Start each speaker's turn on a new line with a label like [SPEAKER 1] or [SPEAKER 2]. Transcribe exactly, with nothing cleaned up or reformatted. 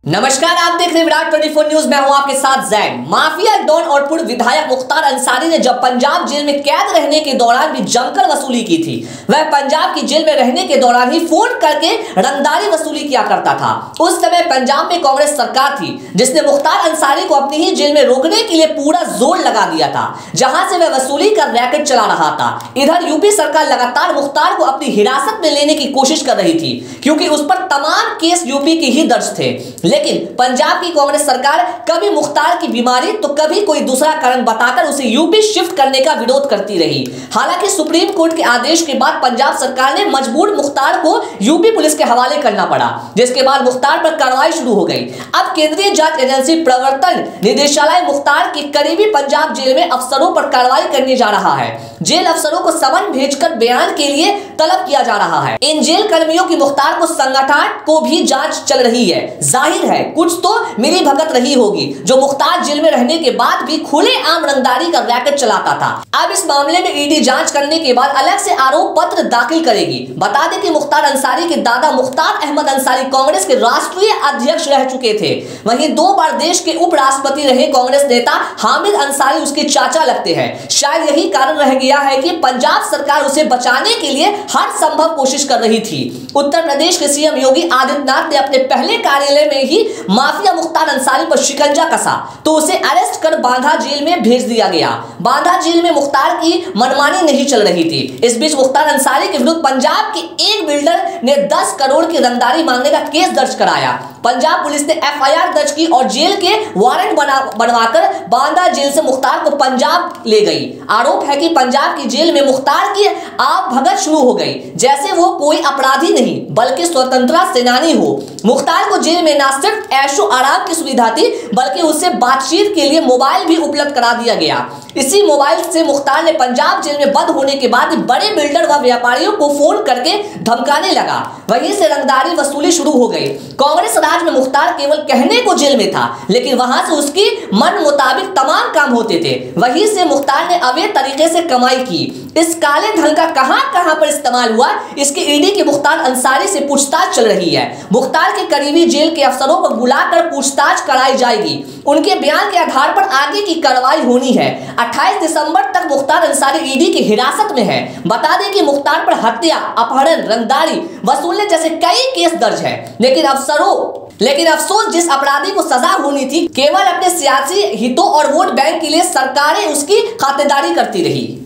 [SPEAKER 1] नमस्कार, आप देख रहे हैं विराट चौबीस न्यूज। मैं हूं आपके साथ जैन। माफिया डॉन और पूर्व विधायक मुख्तार अंसारी ने जब पंजाब जेल में कैद रहने के दौरान भी जमकर वसूली की थी, वह पंजाब की जेल में रहने के दौरान ही फोन करके रंगदारी वसूली किया करता था। उस समय पंजाब में कांग्रेस सरकार थी जिसने मुख्तार अंसारी को अपनी ही जेल में रोकने के लिए पूरा जोर लगा दिया था, जहां से वह वसूली का रैकेट चला रहा था। इधर यूपी सरकार लगातार मुख्तार को अपनी हिरासत में लेने की कोशिश कर रही थी, क्योंकि उस पर तमाम केस यूपी के ही दर्ज थे। लेकिन पंजाब की कांग्रेस सरकार कभी मुख्तार की बीमारी तो कभी कोई दूसरा कारण बताकर उसे यूपी शिफ्ट करने का विरोध करती रही। हालांकि सुप्रीम कोर्ट के आदेश के बाद पंजाब सरकार ने मजबूर मुख्तार को यूपी पुलिस के हवाले करना पड़ा, जिसके बाद मुख्तार पर कार्रवाई शुरू हो गई। अब केंद्रीय जांच एजेंसी प्रवर्तन निदेशालय मुख्तार के करीबी पंजाब जेल में अफसरों पर कार्रवाई करने जा रहा है। जेल अफसरों को समन भेजकर बयान के लिए तलब किया जा रहा है। इन जेल कर्मियों की मुख्तार को संगठन को भी जांच चल रही है। जाहिर है कुछ तो मिली भगत रही होगी, जो मुख्तार जेल में रहने के बाद भी खुलेआम रंगदारी का रैकेट चलाता था। अब इस मामले में ईडी जांच करने के बाद अलग से आरोप पत्र दाखिल करेगी। बता दें कि मुख्तार अंसारी के दादा मुख्तार अहमद अंसारी कांग्रेस के राष्ट्रीय अध्यक्ष रह चुके थे। वहीं दो बार देश के उपराष्ट्रपति रहे कांग्रेस नेता हामिद अंसारी उसके चाचा लगते हैं। शायद यही कारण रह गया है कि पंजाब सरकार उसे बचाने के लिए हर संभव कोशिश कर रही थी। उत्तर प्रदेश के सीएम योगी आदित्यनाथ ने अपने पहले कार्यालय में ही माफिया मुख्तार अंसारी पर शिकंजा कसा, तो उसे अरेस्ट कर बांदा जेल में भेज दिया गया। बांदा जेल में मुख्तार की मनमानी नहीं चल रही थी। इस बीच मुख्तार अंसारी के विरुद्ध पंजाब के एक बिल्डर ने दस करोड़ की रंगदारी मांगने का केस दर्ज कराया। पंजाब पुलिस ने एफ आई आर दर्ज की और जेल के वारंट बना बनवाकर बांदा जेल से मुख्तार को पंजाब ले गई। आरोप है कि पंजाब की जेल में मुख्तार की आप भगत शुरू हो गई, जैसे वो कोई अपराधी नहीं बल्कि स्वतंत्रता सेनानी हो। मुख्तार को जेल में न सिर्फ ऐशो आराम की सुविधा थी, बल्कि उससे बातचीत के लिए मोबाइल भी उपलब्ध करा दिया गया। इसी मोबाइल से मुख्तार ने पंजाब जेल में बंद होने के बाद बड़े बिल्डर व व्यापारियों को फोन करके धमकाने लगा। वहीं से रंगदारी वसूली शुरू हो गई। कांग्रेस राज में मुख्तार केवल कहने को जेल में था, लेकिन वहां से उसकी मन मुताबिक तमाम काम होते थे। वहीं से मुख्तार ने अवैध तरीके से कमाई की। इस काले धन का कहां कहां पर इस्तेमाल हुआ, इसके ईडी की मुख्तार अंसारी से पूछताछ चल रही है। मुख्तार के करीबी जेल के अफसरों को बुलाकर पूछताछ कराई जाएगी। उनके बयान के आधार पर आगे की कार्रवाई होनी है। अट्ठाईस दिसंबर तक मुख्तार अंसारी ईडी की हिरासत में है। बता दें कि मुख्तार पर हत्या, अपहरण, रंगदारी वसूलने जैसे कई केस दर्ज है, लेकिन अफसरों लेकिन अफसोस, जिस अपराधी को सजा होनी थी, केवल अपने सियासी हितों और वोट बैंक के लिए सरकारें उसकी खातिरदारी करती रही।